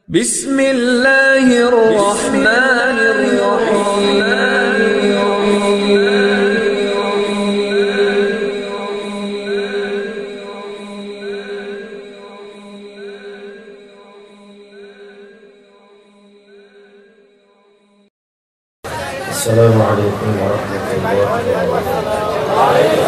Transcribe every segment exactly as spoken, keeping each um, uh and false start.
بسم الله الرحمن الرحيم السلام عليكم ورحمة الله وبركاته.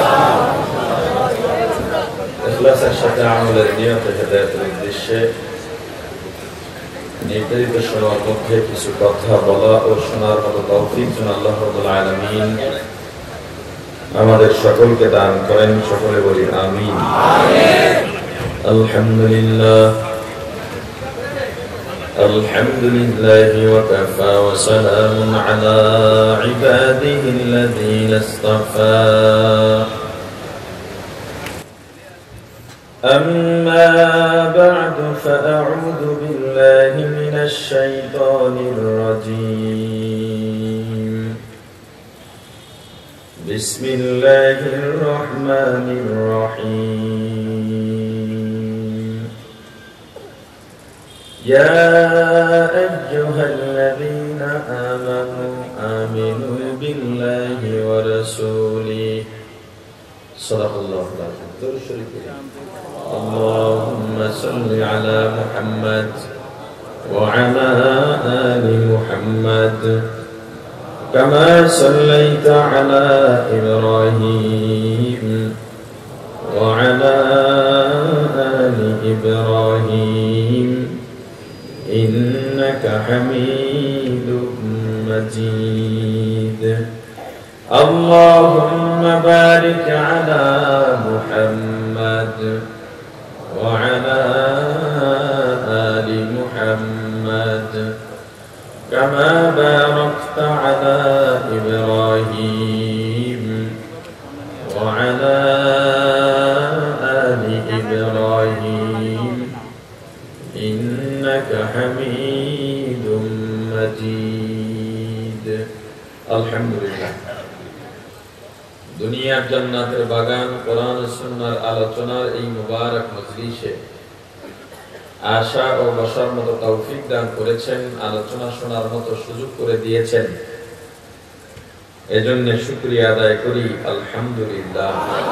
إخلاص الشفاعة والردية هداية الدشة নির্ধারিত সময়ের মধ্যে কিছু কথা বলা ও শোনার মতো তৌফিক যেন আল্লাহ রাব্বুল আলামিন আমাদের সকলকে দান করেন। সকলে বলি আমিন। আলহামদুলিল্লাহ আলহামদুলিল্লাহি ওয়া কাফা ওয়া সালামুন আলা ইবাদিহি আল্লাযীনা ইসতাফা। أما بعد فأعوذ بالله من الشيطان الرجيم. بسم الله الرحمن الرحيم. يا أيها الذين آمنوا آمنوا بالله ورسوله. صدق الله العظيم. اللهم صل على محمد وعلى آل محمد كما صليت على إبراهيم وعلى آل إبراهيم إنك حميد مجيد. اللهم بارك على محمد وعلى آل محمد كما باركت على إبراهيم وعلى آل إبراهيم إنك حميد مجيد. الحمد لله. দুনিয়ার জান্নাতের বাগান কোরআন ও সুন্নাহর আলোচনার এই মুবারক মজলিসে আশা ও বসার মতো তৌফিক দান করেছেন, আলোচনা শোনার মতো সুযোগ করে দিয়েছেন, এজন্য শুকরিয়া আদায় করি। আলহামদুলিল্লাহ।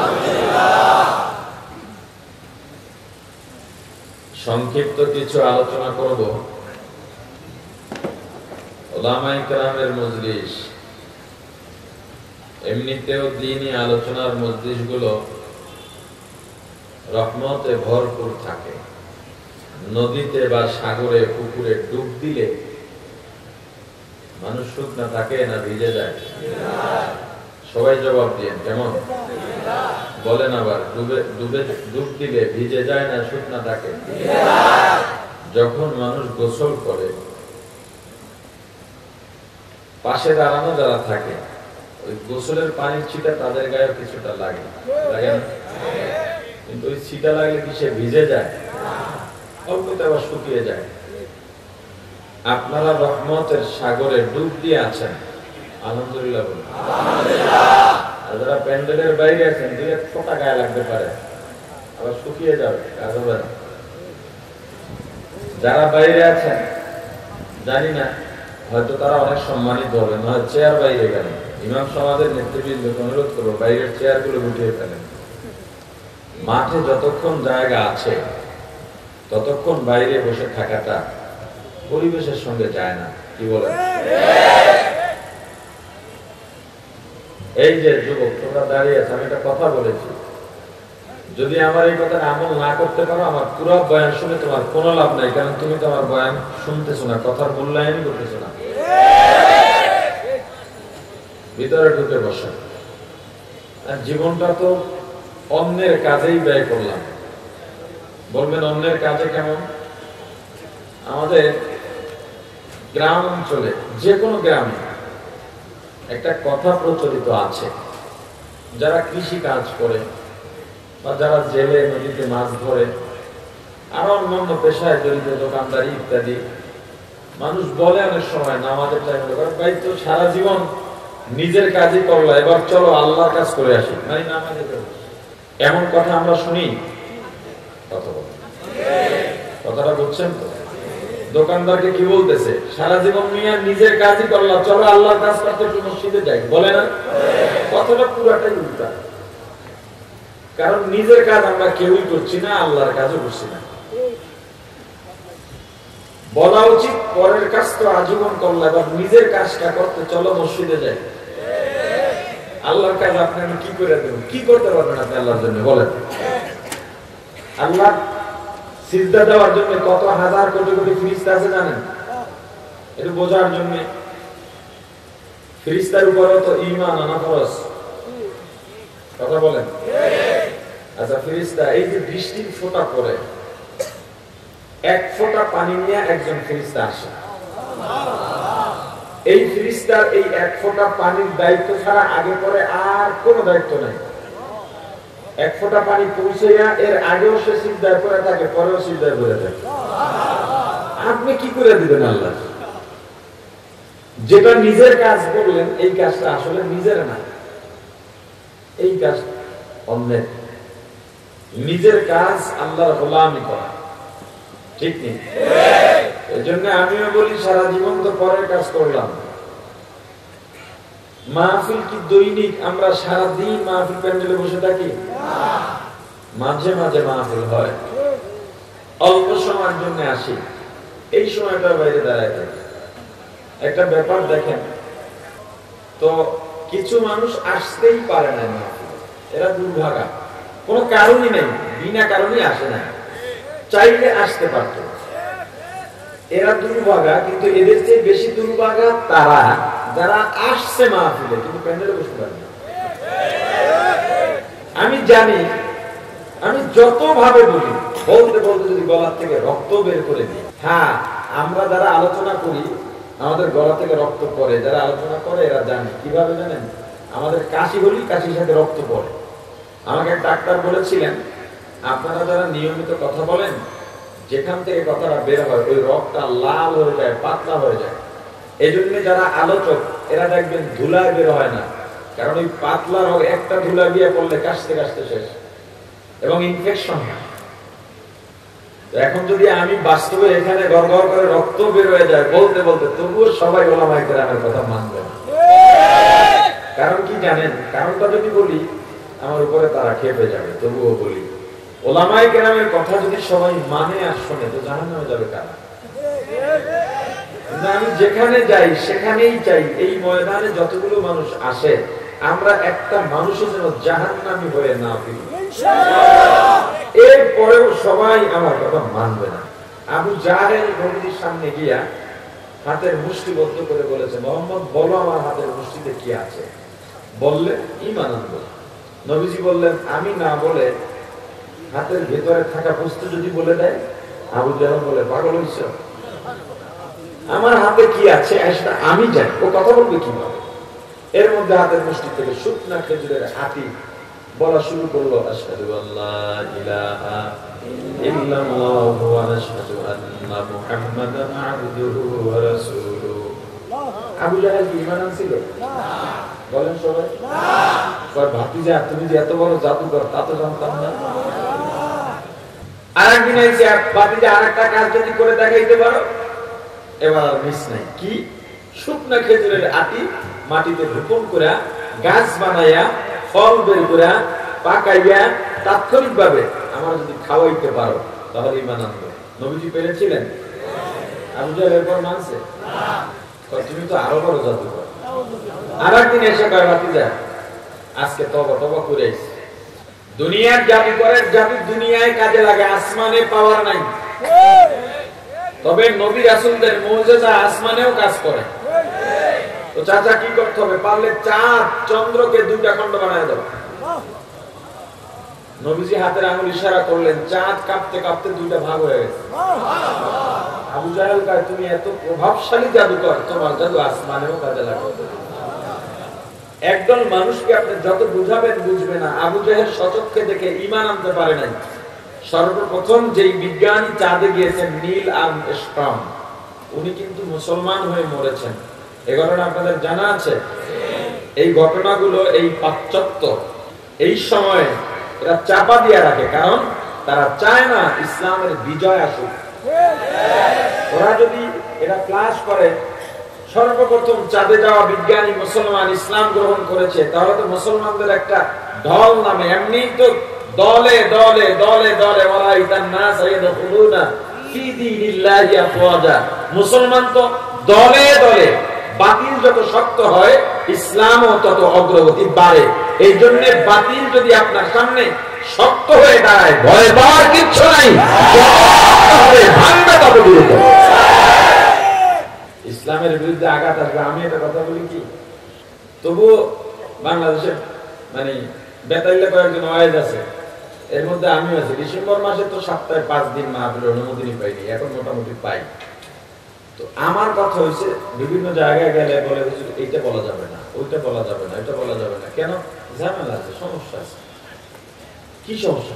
সংক্ষিপ্ত কিছু আলোচনা করব। উলামায়ে কেরামের মজলিস এমনিতেও দ্বীনি আলোচনার মজলিসগুলো রহমতে ভরপুর থাকে। নদীতে বা সাগরে পুকুরে ডুব দিলে মানুষ শুকনা থাকে না ভিজে যায়? সবাই জবাব দিয়েন কেমন বলেন। আবার ডুবে ডুবে ডুব দিলে ভিজে যায় না শুকনা থাকে? যখন মানুষ গোসল করে পাশে দাঁড়ানো যারা থাকে ওই গোসলের পানির ছিটা তাদের গায়ে কিছুটা লাগে, লাগে না? কিন্তু ওই ছিটা লাগলে কি সে ভিজে যায়? অল্পতে আবার শুকিয়ে যায়। আপনারা রহমতের সাগরে ডুব দিয়ে আছেন, আলহামদুলিল্লাহ বলুন। আর যারা প্যান্ডেলের বাইরে আছেন দুই এক ফোঁটা গায়ে লাগতে পারে, আবার শুকিয়ে যাবে, কাজ হবে না। যারা বাইরে আছেন জানি না, হয়তো তারা অনেক সম্মানিত হবে, না চেয়ার বাইরে গেল। ইমাম সমাজের নেতৃবৃন্দকে অনুরোধ করবো বাইরের চেয়ার গুলো উঠিয়ে ফেলেন। মাঠে যতক্ষণ জায়গা আছে ততক্ষণ বাইরে বসে থাকাটা পরিবেশের সঙ্গে যায় না, কি বলেন? এই যে যুবক তোমরা দাঁড়িয়ে আছে, আমি একটা কথা বলেছি, যদি আমার এই কথা আমল না করতে পারো আমার পুরো বয়ান শুনে তোমার কোনো লাভ নাই, কারণ তুমি তো আমার বয়ান শুনতেছো না, কথার মূল্যায়নই করতেছো না। ভিতরে ঢুকে বসা। আর জীবনটা তো অন্যের কাজেই ব্যয় করলাম। বলবেন অন্যের কাজে কেমন? আমাদের গ্রাম অঞ্চলে যে কোনো গ্রামে একটা কথা প্রচলিত আছে, যারা কৃষি কাজ করে বা যারা জেলে নদীতে মাছ ধরে আরো অন্যান্য পেশায় জড়িত, দোকানদারি ইত্যাদি, মানুষ বলে অনেক সময় নামাজের টাইমে, ভাই তো সারা জীবন নিজের কাজই করলা, এবার চলো আল্লাহর কাজ করে আসি, ভাই নামাজে যাবো। এমন কথা আমরা শুনি, কথাটা বুঝছেন তো? দোকানদারকে কি বলতেছে, সারা জীবন মিয়া নিজের কাজই করলাম, চলো আল্লাহর কাজ করতে একটু মসজিদে যাই, বলে না? কথাটা পুরাটাই উল্টা। কারণ নিজের কাজ আমরা কেউই করছি না, আল্লাহর কাজও করছি না। বলা উচিত পরের কাজ তো আজীবন করলাম, এবার নিজের কাজটা করতে চলো মসজিদে যাই। আল্লাহর কাজ আপনি আমি কি করে দেব? কি করতে পারবেন আপনি আল্লাহর জন্য বলেন? আল্লাহ সিজদা দেওয়ার জন্য কত হাজার কোটি কোটি ফেরেশতা আছে জানেন? এটা বোঝার জন্য ফেরেশতার উপরও তো ঈমান আনা ফরজ। কথা বলেন? আচ্ছা, ফেরেশতা এই যে বৃষ্টির ফোঁটা পড়ে, এক ফোঁটা পানি নিয়ে একজন ফেরেশতা আসে। এই ফেরেশতার এই এক ফোঁটা পানির দায়িত্ব ছাড়া আগে পরে আর কোনো দায়িত্ব নাই। এক ফোঁটা পানি পৌঁছাইয়া এর আগেও সে সিজদায় পড়ে থাকে, পরেও সিজদায় পড়ে থাকে। আপনি কি করে দিবেন আল্লাহ? যেটা নিজের কাজ করলেন, এই কাজটা আসলে নিজের না, এই কাজ অন্যের। নিজের কাজ আল্লাহর গোলামি করা, ঠিক নেই? এই জন্য আমিও বলি সারা জীবন তো পরের কাজ করলাম। মাহফিল কি দৈনিক আমরা সারাদিন মাহফিল প্যান্ডেলে বসে থাকি? মাঝে মাঝে মাহফিল হয়, অল্প সময়ের জন্য আসি, এই সময়টার বাইরে দাঁড়ায় থাকি। একটা ব্যাপার দেখেন তো, কিছু মানুষ আসতেই পারে না মাহফিলে, এরা দুর্ভাগা, কোনো কারণই নেই, বিনা কারণেই আসে না, চাইলে আসতে পারত। এরা দুর্ভাগা, কিন্তু এদের চেয়ে বেশি দুর্ভাগা তারা যারা আসছে মাহফিলে কিন্তু প্যান্ডেলে বসতে পারে না। আমি জানি, আমি যত ভাবে বলি, বলতে বলতে যদি গলার থেকে রক্ত বের করে দিই। হ্যাঁ, আমরা যারা আলোচনা করি আমাদের গলা থেকে রক্ত পড়ে, যারা আলোচনা করে এরা জানে কিভাবে জানেন? আমাদের কাশি হলি কাশির সাথে রক্ত পড়ে। আমাকে এক ডাক্তার বলেছিলেন, আপনারা যারা নিয়মিত কথা বলেন, যেখান থেকে কথাটা বের হয় ওই রক্তটা লাল হয়ে যায়, পাতলা হয়ে যায়। এই জন্য যারা আলোচক এরা দেখবেন ধুলায় বের হয় না, কারণ ওই পাতলা রোগ একটা ধুলা গিয়ে পড়লে কাশতে কাশতে শেষ এবং ইনফেকশন হয়। এখন যদি আমি বাস্তবে এখানে গড় গড় করে রক্ত বের হয়ে যায় বলতে বলতে, তবুও সবাই ওলামায়ে কেরামের কথা মানবে না। কারণ কি জানেন? কারণটা যদি বলি আমার উপরে তারা খেপে যাবে, তবুও বলি ওলামায়ে কেরামের কথা যদি সবাই মানে আর শোনে তো জাহান্নামে যাবে কারা? আমি যেখানে যাই সেখানেই চাই এই ময়দানে যতগুলো মানুষ আসে আমরা একটা মানুষের জন্য জাহান্নামী হয়ে না ফিরি। এরপরেও সবাই আমার কথা মানবে না। আবু জাহেল নবীর সামনে গিয়া হাতের মুষ্টিবদ্ধ করে বলেছে, মোহাম্মদ বলো আমার হাতের মুষ্টিতে কি আছে? বললে ঈমান আনবো। নবীজি বললেন, আমি না বলে হাতের ভেতরে থাকা বস্তু যদি বলে দেয়? আবু জাহেল বলে, পাগল হইছ? আমার হাতে কি আছে সেটা আমি জানি, ও কথা বলবে কিভাবে? এর মধ্যে হাতের মুষ্টি থেকে শুকনা খেজুরের আটি বলা শুরু করলো, আশহাদু আল্লা ইলাহা ইল্লাল্লাহু ওয়া আশহাদু আন্না মুহাম্মাদান আবদুহু ওয়া রাসূলুহু। আবু জাহেল কি ঈমান আনছিল? না। বলেন সবাই? না। কয় ভাতিজা তুমি যে এত বড় জাদুকর তা তো জানতাম না। আরেকদিন এসে ভাতিজা আরেকটা কাজ যদি করে দেখাইতে পারো, এবার আর মিস নাই। কি? শুকনা খেজুরের আটি মাটিতে রোপণ করে গাছ বানাইয়া ফল বের করে পাকাইয়া তাৎক্ষণিক ভাবে আমার যদি খাওয়াইতে পারো তাহলে ঈমান আনবে। নবীজি পেরেছিলেন? আবু জাহেল এরপর মানছে? তুমি তো আরো বড় জাদুকর। আর একদিন এসে কয় ভাতিজা আজকে তওবা তওবা করে আইছি, দুনিয়ার জাদুকরের জাদু দুনিয়ায় কাজে লাগে, আসমানে পাওয়ার নাই, তবে নবী রাসূলদের মুজিজা আসমানেও কাজ করে। তো চাচা কি করতে হবে? পারলে চাঁদ চন্দ্রকে দুইটা খণ্ড বানায় দাও। নবীজি হাতের আঙুল ইশারা করলেন, চাঁদ কাঁপতে কাঁপতে দুইটা ভাগ হয়ে গেছে। আবু জাহেল কয় তুমি এত প্রভাবশালী জাদুকর, তোমার জাদু আসমানেও কাজে লাগে। একদল মানুষকে আপনি যত বুঝাবেন বুঝবে না। আবু জাহেল সচক্ষে দেখে ঈমান আনতে পারে নাই। সর্বপ্রথম যেই বিজ্ঞানী চাঁদে গিয়েছেন নীল আর্মস্ট্রং, উনি কিন্তু মুসলমান হয়ে মরেছেন। এই ঘটনা আপনাদের জানা আছে? এই ঘটনাগুলো এই পাশ্চাত্য এই সময় এরা চাপা দিয়ে রাখে, কারণ তারা চায় না ইসলামের বিজয় আসুক। ওরা যদি এটা ফ্লাশ করে সর্বপ্রথম চাঁদে যাওয়া বিজ্ঞানী মুসলমান ইসলাম গ্রহণ করেছে, তাহলে তো মুসলমানদের একটা ঢল নামে, এমনি তো দলে দলে দলে দলে মুসলমান তো দলে দলে, বাতিল যত শক্ত হয় ইসলামও তত অগ্রগতি বাড়ে। এই জন্য বাতিল যদি আপনার সামনে শক্ত হয়ে দাঁড়ায়, ভয় পাওয়ার কিচ্ছু নাই, ভাঙবে তত দ্রুত। ইসলামের বিরুদ্ধে আঘাত আসবে। আমি এটা কথা বলি কি, তবুও বাংলাদেশের মানে বেতাইলে কয়েকজন ওয়াইজ আছে, এর মধ্যে আমিও আছি। ডিসেম্বর মাসে তো সপ্তাহে পাঁচ দিন মাহফিলের অনুমতি পাইনি, এখন মোটামুটি পাই। তো আমার কথা হয়েছে, বিভিন্ন জায়গায় গেলে বলে এইটা বলা যাবে না, ওইটা বলা যাবে না, এটা বলা যাবে না। কেন? ঝামেলা আছে, সমস্যা আছে। কি সমস্যা?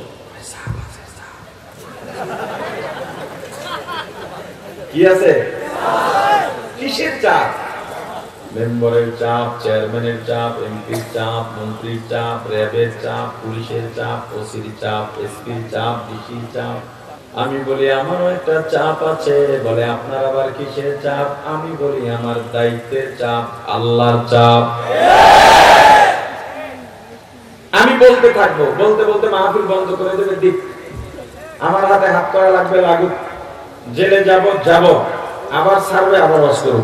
কি আছে? কিসের চাপ? মেম্বারের চাপ, চেয়ারম্যানের চাপ, এমপির চাপ, মন্ত্রীর চাপ, র্যাবের চাপ, পুলিশের চাপ, ওসির চাপ, এসপির চাপ, ডিসির চাপ। আমি বলি আমারও একটা চাপ আছে। বলে আপনার আবার কিসের চাপ? আমি বলি আমার দায়িত্বের চাপ, আল্লাহর চাপ। আমি বলতে থাকবো, বলতে বলতে মাহফিল বন্ধ করে দেবে দিক। আমার হাতে হাত করা লাগবে, লাগুক। জেলে যাব যাব, আবার ছাড়বে, আবার ওয়াজ করুন।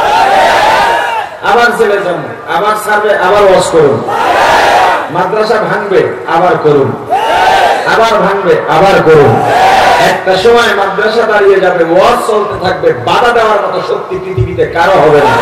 আবার জেলে যাব, আবার ছাড়বে, আবার ওয়াজ করুন। মাদ্রাসা ভাঙবে, আবার করুন। আবার ভাঙবে, আবার করুন। একটা সময় মাদ্রাসা দাঁড়িয়ে যাবে, ওয়াজ চলতে থাকবে, বাধা দেওয়ার মতো শক্তি পৃথিবীতে কারো হবে না।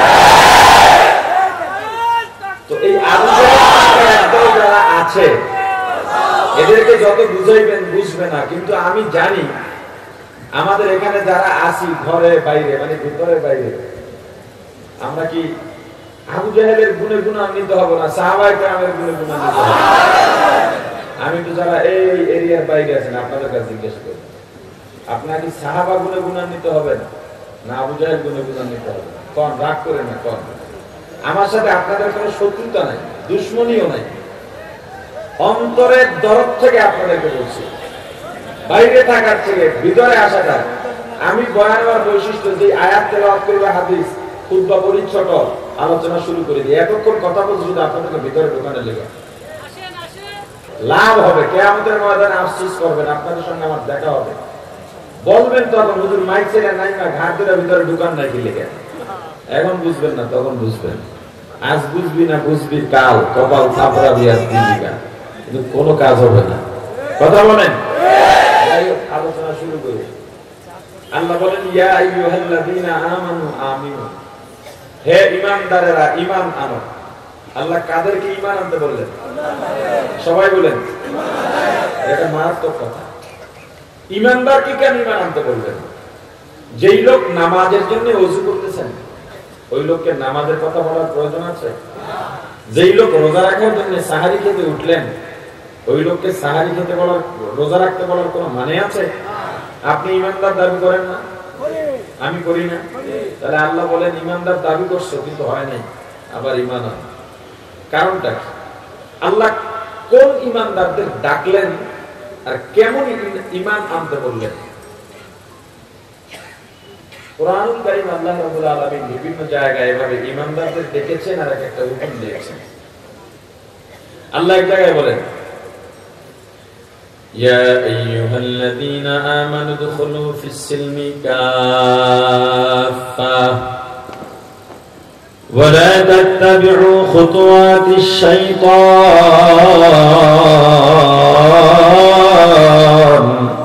তো এই একদল যারা আছে, এদেরকে যত বুঝাইবেন বুঝবে না। কিন্তু আমি জানি আমাদের এখানে যারা আসি, ঘরে বাইরে, মানে ভিতরে বাইরে, আমরা কি আবু জাহেলের গুণে গুণান্বিত হব না? সাহাবায়ে কেরামের গুণে গুণান্বিত হব। আমি তো যারা এই এরিয়ার বাইরে আছেন, আপনাদের কাছে জিজ্ঞেস করি, আপনার কি সাহাবা গুণে গুণান্বিত হবেন না আবু জাহেল গুণে গুণান্বিত হবেন? কোন রাগ করে না, কোন আমার সাথে আপনাদের কোনো শত্রুতা নাই, দুশ্মনীও নাই, অন্তরের দরদ থেকে আপনাদেরকে বলছি। বাইরে থাকার থেকে ভিতরে আসাটা। আমি বয়ানের বৈশিষ্ট্য যে আয়াত তেলাওয়াত করবে, হাদিস খুতবা পড়ি, ছোট আলোচনা শুরু করে দিই, এতক্ষণ কথা বলছি শুধু আপনাদেরকে ভিতরে ঢোকানোর লেগে। লাভ হবে, কিয়ামতের ময়দানে আফসোস করবেন, আপনাদের সঙ্গে আমার দেখা হবে। বলবেন তখন হুজুর মাইক ছেড়ে নাই না, ঘাট ধরে ভিতরে ঢুকান নাই কি লেগে। এখন বুঝবেন না, তখন বুঝবেন। আজ বুঝবি না, বুঝবি কাল, কপাল থাপড়া দিয়ে দিবি না, কিন্তু কোনো কাজ হবে না। কথা বলেন। আলোচনা শুরু করি। আল্লাহ বলেন ইয়া আইয়ুহাল্লাযীনা আমানু আমিনু, হে ঈমানদারেরা ঈমান আনো। আল্লাহ কাদেরকে ঈমান আনতে বললেন? সবাই বলেন। এটা মারাত্মক কথা। ঈমানদারকে কেন ঈমান আনতে বললেন? যেই লোক নামাজের জন্য ওযু করতেছেন, ওই লোককে নামাজের কথা বলার প্রয়োজন আছে? যেই লোক রোজা রাখার জন্য সাহারি খেতে উঠলেন, ওই লোককে সাহারি খেতে বলার, রোজা রাখতে বলার কোনো মানে আছে? আপনি ঈমানদার দাবি করেন না? আমি করি না। তাহলে আল্লাহ বলেন ঈমানদার দাবি করছো কিন্তু হয় নাই, আবার ঈমান আনো। কারণটা কি? আল্লাহ কোন ঈমানদারদের ডাকলেন আর কেমন ঈমান আনতে বললেন? কুরআনুল কারীম আল্লাহ রাব্বুল আলামিন বিভিন্ন জায়গায় এভাবে ঈমানদারদের ডেকেছেন আর একটা হুকুম দিয়েছেন। আল্লাহ এক জায়গায় বলেন ইয়া আইয়ুহাল্লাযীনা আমানু দুখুলু ফিস-সিলমি কাফা ওয়া লা তাত্তাবি'ু খুতুওয়াতিশ-শাইতান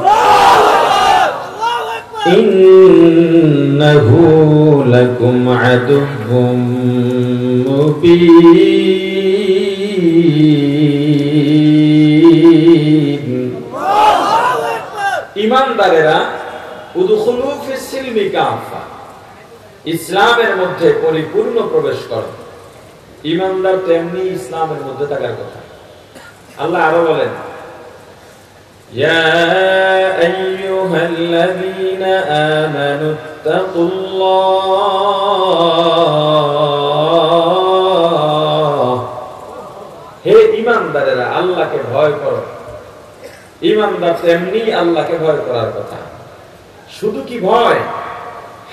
ইন্নাহু লাকুম আদুউম মুবিন। ঈমানদারেরা উদখুলু ফিস-সিলমি কাফা, ইসলামের মধ্যে পরিপূর্ণ প্রবেশ করো। ঈমানদার তেমনি ইসলামের মধ্যে থাকার কথা। আল্লাহ আরো বলেন ইয়া আইয়ুহাল্লাযীনা আমানুত্তাকুল্লাহ, হে ঈমানদারেরা আল্লাহকে ভয় করো। ঈমানদার তেমনি আল্লাহকে ভয় করার কথা। শুধু কি ভয়,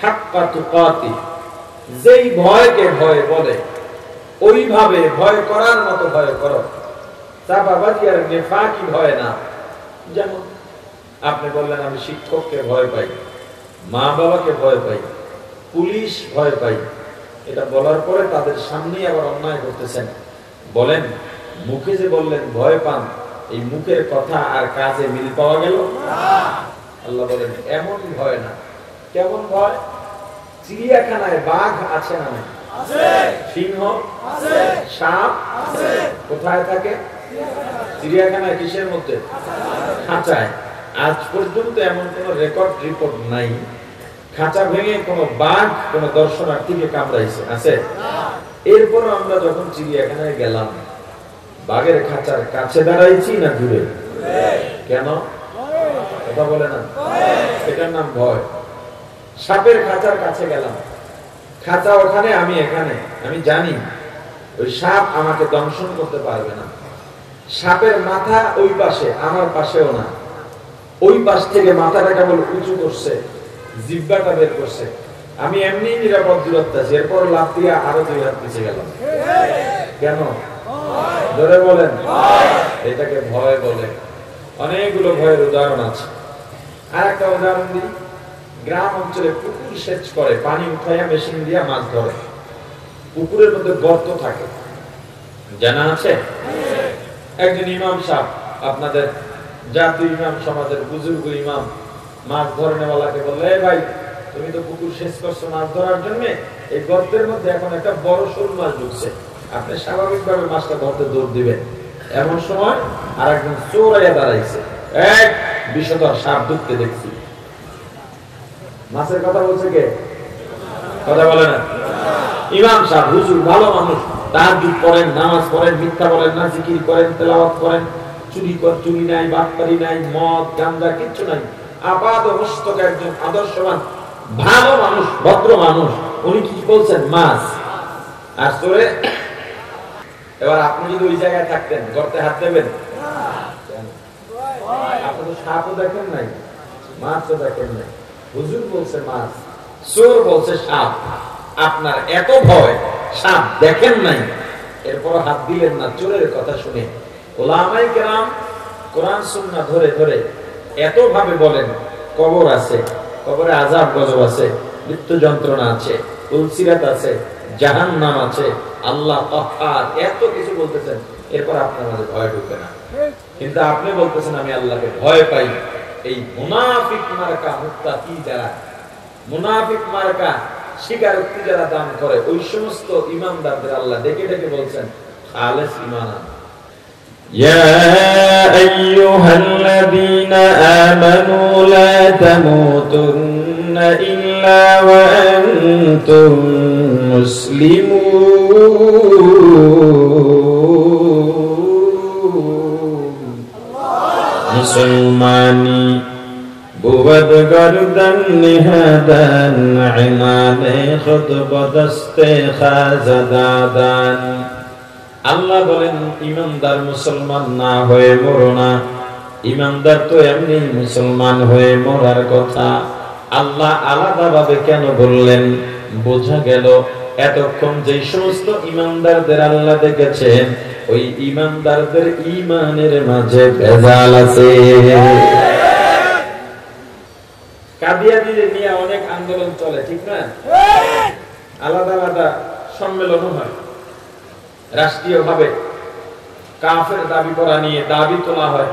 হাক্কা তুকাতি, যেই ভয়কে ভয় বলে ওইভাবে ভয় করার মতো ভয় করো। চাপাবাজি আর নেফাকি ভয় না। যেমন আপনি বললেন আমি শিক্ষককে ভয় পাই, মা বাবাকে ভয় পাই, পুলিশ ভয় পাই, এটা বলার পরে তাদের সামনেই আবার অন্যায় করতেছেন। বলেন মুখে যে বললেন ভয় পান, এই মুখের কথা আর কাজে মিল পাওয়া গেল? আল্লাহ বলেন এমন ভয় না। কেমন ভয়? চিড়িয়াখানায় বাঘ আছে না নাই? সিংহ আছে, সাপ আছে। কোথায় থাকে? চিড়িয়াখানায়। কিসের মধ্যে? খাঁচায়। আজ পর্যন্ত এমন কোন রেকর্ড রিপোর্ট নাই খাঁচা ভেঙে কোন বাঘ কোন দর্শনার্থীকে কামড়াইছে, আছে? এরপর আমরা যখন চিড়িয়াখানায় গেলাম, বাঘের খাঁচার কাছে দাঁড়াইছি না দূরে? কেন? কথা বলে না। এটার নাম ভয়। সাপের খাঁচার কাছে গেলাম, খাঁচা ওখানে, আমি এখানে, আমি জানি ওই সাপ আমাকে দংশন করতে পারবে না। সাপের মাথা ওই পাশে, আমার পাশেও না। ওই পাশ থেকে মাথাটা কেবল উঁচু করছে, জিহ্বাটা বের করছে। আমি এমনি নিরাপদ দূরত্ব আছি। এরপর লাফ দিয়ে আরো দুই হাত পিছিয়ে গেলাম। কেন? ধরে বলেন। এটাকে ভয় বলে। অনেকগুলো ভয়ের উদাহরণ আছে। আর একটা উদাহরণ দিই। গ্রাম অঞ্চলে পুকুর সেচ করে, পানি উঠাইয়া মেশিন দিয়া মাছ ধরে। পুকুরের মধ্যে গর্ত থাকে, জানা আছে? একজন ইমাম সাহেব, আপনাদের জাতীয় ইমাম সমাজের বুজুর্গ ইমাম, মাছ ধরনেওয়ালাকে বললে, ভাই তুমি তো পুকুর সেচ করছো মাছ ধরার জন্য, এই গর্তের মধ্যে এখন একটা বড় সরু মাছ ঢুকছে, আপনি স্বাভাবিকভাবে মাছটা ধরতে দৌড় দিবেন। এমন সময় আর একজন চোরাইয়া দাঁড়াইছে, এক বিষধর সাপ ঢুকতে দেখছি। মাছের কথা বলছে কে? কথা বলে না। ইমাম সাহেব, হুজুর, ভালো মানুষ, তাহাজ্জুদ পড়েন, নামাজ পড়েন, মিথ্যা বলেন না, জিকির করেন, তেলাওয়াত করেন, চুরি কর চুরি নাই, বাটপারি নাই, মদ গাঁজা কিচ্ছু নাই, আপাত মস্তক একজন আদর্শবান ভালো মানুষ, ভদ্র মানুষ। উনি কি বলছেন? মাছ। আর চোরে। এবার আপনি যদি ওই জায়গায় থাকতেন, গর্তে হাত দেবেন? আপনি তো সাপও দেখেন নাই, মাছও দেখেন নাই। হুজুর বলছে মাছ, চোর বলছে সাপ। আপনার এত ভয়, সাপ দেখেন নাই, এরপর হাত দিলেন না চোরের কথা শুনে। ওলামায়ে কেরাম কোরআন সুন্নাহ ধরে ধরে এত ভাবে বলেন কবর আছে, কবরে আযাব গজব আছে, মৃত্যু যন্ত্রণা আছে, উলসিরাত আছে, জাহান্নাম আছে, আল্লাহ কাহ্হার, এত কিছু বলতেছেন, এরপর আপনার মাঝে ভয় ঢুকে না। কিন্তু আপনি বলতেছেন আমি আল্লাহকে ভয় পাই। এই মুনাফিক মার্কা মুত্তাকি যারা, মুনাফিক মার্কা স্বীকারোক্তি যারা দান করে, ওই সমস্ত ইমানদারদের আল্লাহ ডেকে ডেকে বলছেন খালেস ঈমান। يا أيها الذين آمنوا لا تموتن إلا وأنتم مسلمون مسلماني بود گردن نهادن عنان خطب دست خازدادن। আল্লাহ বলেন ইমানদার মুসলমান না হয়ে মরো না। ইমানদার তো এমনি মুসলমান হয়ে মরার কথা। আল্লাহ আলাদা ভাবে কেন বললেন? বোঝা গেল এতক্ষণ যে সমস্ত ইমানদারদের আল্লাহ দেখেছেন, ওই ইমানদারদের ঈমানের মাঝে ভেজাল আছে। কাদিয়ানীদের নিয়ে অনেক আন্দোলন চলে, ঠিক না? আলাদা আলাদা সম্মেলন হয়, রাষ্ট্রীয়ভাবে কাফের দাবি করা নিয়ে দাবি তোলা হয়।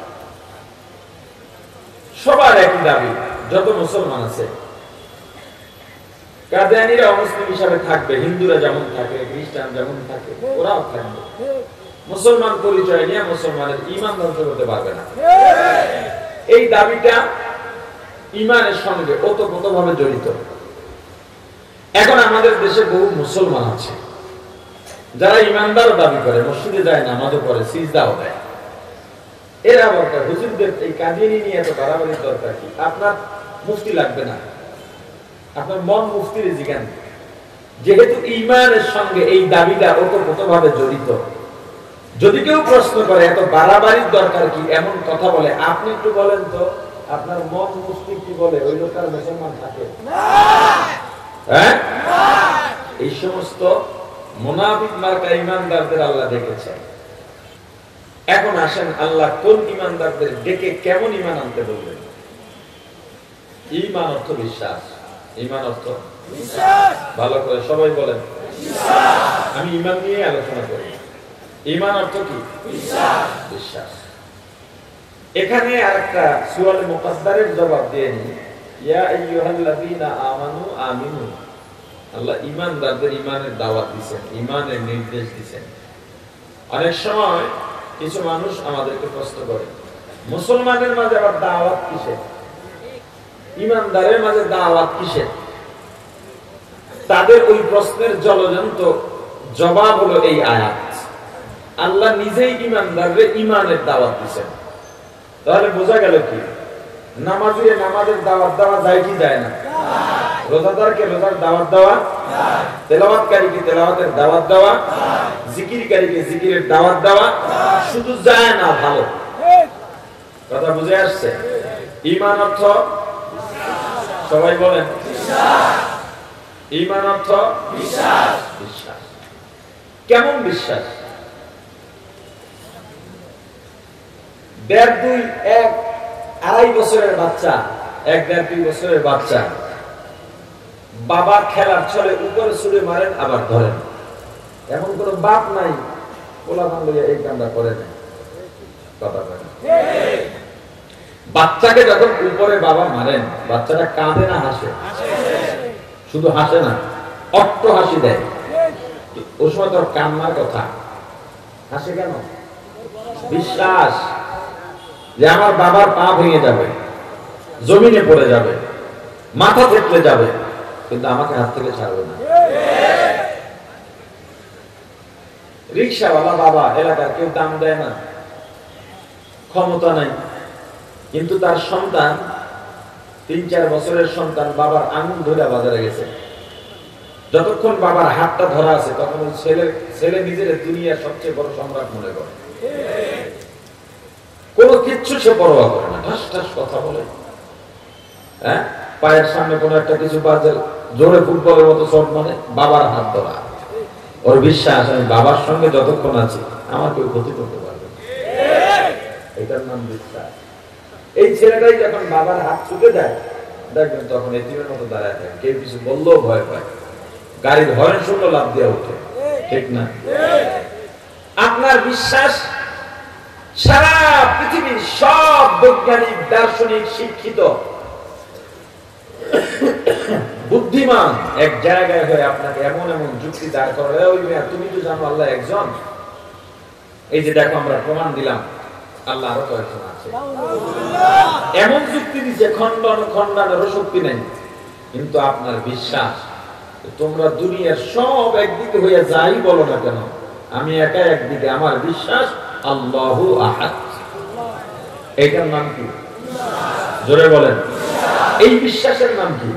সবার একই দাবি, যত মুসলমান আছে। কাদিয়ানীরা অমুসলিম হিসাবে থাকবে, হিন্দুরা যেমন থাকে, খ্রিস্টান যেমন থাকে, ওরাও থাকবে। মুসলমান পরিচয় নিয়ে মুসলমানের ঈমান ধ্বংস করতে পারবে না। এই দাবিটা ঈমানের সঙ্গে ওতপ্রোতভাবে জড়িত। এখন আমাদের দেশে বহু মুসলমান আছে যারা ইমানদার দাবি করে, মসজিদে যায়, নামাজও পড়ে, সিজদাও দেয়। এরা বলতে হুজুরদের এই কাদিয়ানী নিয়ে এত বাড়াবাড়ির দরকার কি? আপনার মুফতি লাগবে না, আপনার মন মুফতির জিজ্ঞান। যেহেতু ঈমানের সঙ্গে এই দাবিটা ওতপ্রোতভাবে জড়িত, যদি কেউ প্রশ্ন করে এত বাড়াবাড়ির দরকার কি, এমন কথা বলে, আপনি একটু বলেন তো আপনার মন মুসলিম কি বলে ওই লোক আর মুসলমান থাকে? হ্যাঁ, এই সমস্ত মুনাফিক মার্কা ইমানদারদের আল্লাহ দেখেছেন। এখন আসেন আল্লাহ কোন ইমানদারদের ডেকে কেমন ইমান আনতে বলবেন? ঈমান অর্থ বিশ্বাস। ঈমান অর্থ বিশ্বাস। ভালো করে সবাই বলেন বিশ্বাস। আমি ঈমান নিয়ে আলোচনা করি। ঈমান অর্থ কি? বিশ্বাস। বিশ্বাস। এখানে আরেকটা সূরা মুকাদ্দারের জবাব দিয়ে নি, ইয়া আইয়ুহাল্লাযীনা আমানু আমিনু। আল্লাহ ঈমানদারদের ঈমানের দাওয়াত দিবেন, ঈমানের নির্দেশ দিবেন। অনেক সময় কিছু মানুষ আমাদেরকে প্রশ্ন করে, মুসলমানের মাঝে আবার দাওয়াত কিসের? ঈমানদারের মাঝে দাওয়াত কিসের? তাদের ওই প্রশ্নের জলজন্ত জবাব হলো এই আয়াত। আল্লাহ নিজেই ঈমানদারদের ঈমানের দাওয়াত দিবেন। তাহলে বোঝা গেল কি, নামাজিরে নামাজের দাওয়াত দেওয়া যায় কি যায় না? রোজাদারকে রোজার দাওয়াত দেওয়া, তেলাওয়াতকারীকে তেলাওয়াতের দাওয়াত দেওয়া, জিকিরকারীকে জিকিরের দাওয়াত দেওয়া শুধু যায় না, ভালো কথা বুঝে আসছে? ঈমান অর্থ সবাই বলেন বিশ্বাস। ঈমান অর্থ বিশ্বাস। বিশ্বাস কেমন বিশ্বাস? দেড় দুই এক আড়াই বছরের বাচ্চা, এক দেড় দুই বছরের বাচ্চা বাবা খেলার ছলে উপরে ছুড়ে মারেন আবার ধরেন, এমন কোন বাপ নাই পোলা বান্ধবী এই কামটা করে না। কথা বলেন, বাচ্চাকে যখন উপরে বাবা মারেন বাচ্চাটা কাঁদে না হাসে? শুধু হাসে না, অট্ট হাসি দেয়। ওই সময় তোর কান্নার কথা, হাসে কেন? বিশ্বাস যে আমার বাবার পা ভেঙে যাবে, জমিনে পড়ে যাবে, মাথা থেতলে যাবে, কিন্তু আমাকে হাত থেকে ছাড়বে না। রিকশাওয়ালা বাবা, এলাকার কেউ দাম দেয় না, ক্ষমতা নাই, কিন্তু তার সন্তান তিন চার বছরের সন্তান বাবার আঙুল ধরে বাজারে গেছে। যতক্ষণ বাবার হাতটা ধরা আছে তখন ছেলে ছেলে নিজের দুনিয়ার সবচেয়ে বড় সম্রাট মনে করে। কোনো কিচ্ছু সে পরোয়া করে না, ঠাস ঠাস কথা বলে। হ্যাঁ, পায়ের সামনে কোনো একটা কিছু বাজে, জোরে ফুটবলের মতো শট মানে বাবার হাত ধরা। ওর বিশ্বাস আমি বাবার সঙ্গে যতক্ষণ আছি আমার কেউ ক্ষতি করতে পারবে না, এটার নাম বিশ্বাস। এই ছেলেটাই যখন বাবার হাত ছুটে যায় দেখবেন তখন এতিমের মতো দাঁড়ায় থাকে, কেউ কিছু বললেও ভয় পায়, গাড়ির হর্ন শুনলো লাফ দিয়ে ওঠে, ঠিক না? আপনার বিশ্বাস সারা পৃথিবীর সব বৈজ্ঞানিক, দার্শনিক, শিক্ষিত, বুদ্ধিমান এক জায়গায় হয়ে আপনাকে এমন এমন যুক্তি দাঁড় করে, ওই মেয়া তুমি তো জানো আল্লাহ একজন, এই যে দেখো আমরা প্রমাণ দিলাম আল্লাহ আরো কয়েকজন আছে, এমন যুক্তি দিচ্ছে খণ্ডন খণ্ডানোর শক্তি নেই। কিন্তু আপনার বিশ্বাস তোমরা দুনিয়ার সব একদিকে হয়ে যাই বলো না কেন, আমি একা একদিকে, আমার বিশ্বাস আল্লাহু আহাদ। এইটার নাম কি? জোরে বলেন, এই বিশ্বাসের নাম কি?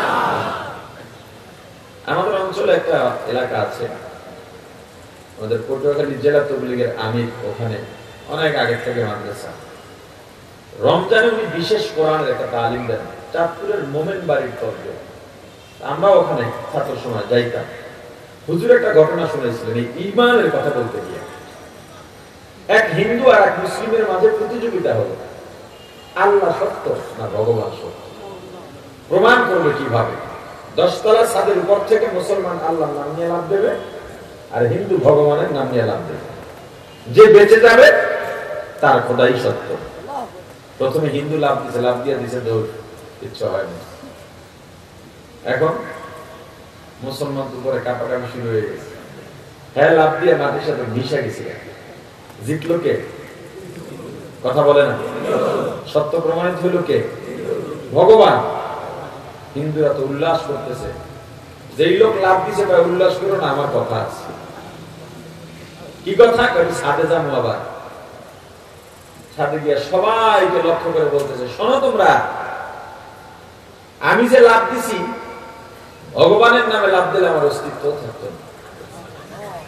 আমাদের অঞ্চলে একটা এলাকা আছে, আমাদের পটুয়াখালী জেলা তবলিগের আমির, ওখানে অনেক আগে থেকে মাদ্রাসা। রমজানে উনি বিশেষ কোরআনের একটা তালিম দেন, চাঁদপুরের মোমেন বাড়ির তর্কে। আমরা ওখানে ছাত্র সময় যাইতাম। হুজুর একটা ঘটনা শুনেছিলেন এই ঈমানের কথা বলতে গিয়ে। এক হিন্দু আর এক মুসলিমের মাঝে প্রতিযোগিতা হলো, আল্লাহ সত্য না ভগবান সত্য, প্রমাণ করবে কিভাবে? দশতলা ছাদের উপর থেকে মুসলমান আল্লাহর নাম নিয়ে লাভ দেবে আর হিন্দু ভগবানের নাম নিয়ে লাভ দেবে। যে বেঁচে যাবে তার খোদাই সত্য। প্রথমে হিন্দু লাভ দিছে, লাভ দিয়ে দিছে দৌড়, ইচ্ছা হয়নি। এখন মুসলমান উপরে কাপাকাপি শুরু হয়ে গেছে। হ্যাঁ, লাভ দিয়ে মাটির সাথে মিশে গেছে। জিতলো কে? কথা বলে না। সত্য প্রমাণিত হইল কে? ভগবান। হিন্দুরা তো উল্লাস করতেছে, যেই লোক লাভ দিছে ভাই উল্লাস করো না, আমার কথা আছে। কি কথা? ছাদে যাবো আবার। ছাদে গিয়া সবাইকে লক্ষ্য করে বলতেছে, শোনো তোমরা, আমি যে লাভ দিছি ভগবানের নামে লাভ দিলে আমার অস্তিত্ব থাকতো না।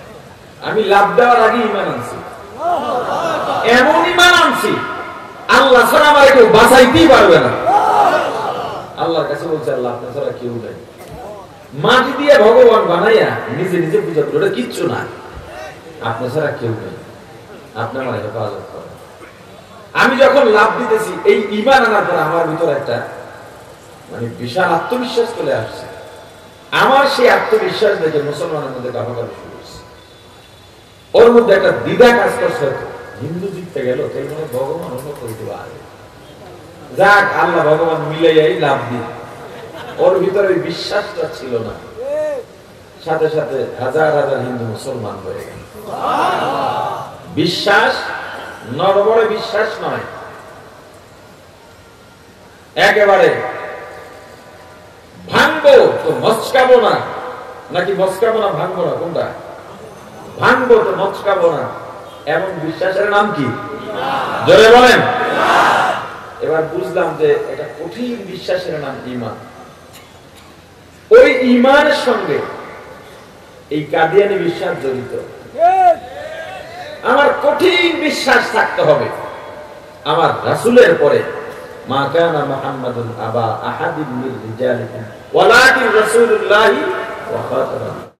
আমি লাভ দেওয়ার আগে ইমান আনছি, এমন ইমান আনছি আল্লাহ আল্লাহ ছাড়া আমার কেউ বাঁচাইতেই পারবে না। আল্লাহর কাছে বলছে আল্লাহ আপনার ছাড়া কেউ নাই। মাটি দিয়ে ভগবান বানাইয়া নিজে নিজে পূজা করে, ওটা কিচ্ছু না, আপনার ছাড়া কেউ নেই, আপনি আমার হেফাজত করেন। আমি যখন লাভ দিতেছি, এই ঈমান আনার পর আমার ভিতরে একটা মানে বিশাল আত্মবিশ্বাস চলে আসছে। আমার সেই আত্মবিশ্বাস দেখে মুসলমানের মধ্যে কাভাকাভি শুরু হয়েছে। ওর মধ্যে একটা দ্বিধা কাজ করছে, হিন্দু জিততে গেল তাই মানে ভগবান অন্য করতে পারে, যাক আল্লাহ ভগবান মিলাইয়াই লাভ দিন। ওর ভিতরে ওই বিশ্বাসটা ছিল না, সাথে সাথে হাজার হাজার হিন্দু মুসলমান হয়ে গেল। বিশ্বাস নরবরে বিশ্বাস নয়, একেবারে ভাঙবো তো মচকাবো না, নাকি মচকাবো না ভাঙবো না, কোনটা? ভাঙবো তো মচকাবো না, এমন বিশ্বাসের নাম কি? জোরে বলেন। এবার বুঝলাম যে এটা কঠিন বিশ্বাসের নাম ঈমান। ওই ঈমানের সঙ্গে এই কাদিয়ানি বিশ্বাস জড়িত। আমার কঠিন বিশ্বাস থাকতে হবে আমার রাসূলের পরে মা কানা মুহাম্মাদুন আবা আহাদিন মির রিজালিকুম ওয়ালাকিন রাসূলুল্লাহি ওয়া খাতামুন